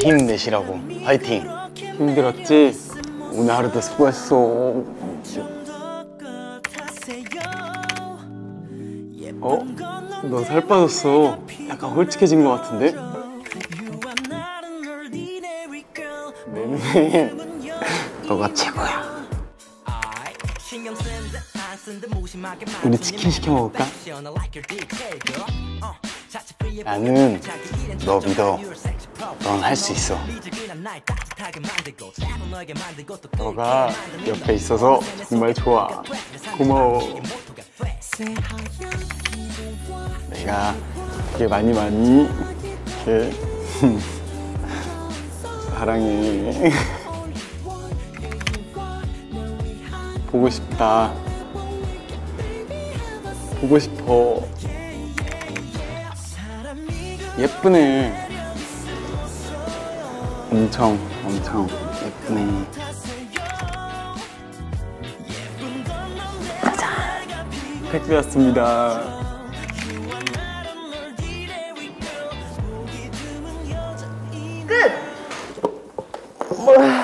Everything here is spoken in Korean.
힘내시라고. 화이팅. 힘들었지? 오늘 하루도 수고했어. 어? 너 살 빠졌어. 약간 홀쭉해진 것 같은데? 맨맨 너가 최고야. 우리 치킨 시켜 먹을까? 나는 너 믿어. 넌 할 수 있어. 너가 옆에 있어서 정말 좋아. 고마워. 내가 되게 많이 이렇게 사랑해. 보고 싶다. 보고 싶어. 예쁘네. 엄청 예쁘네. 짜잔, 택배 왔습니다. 끝!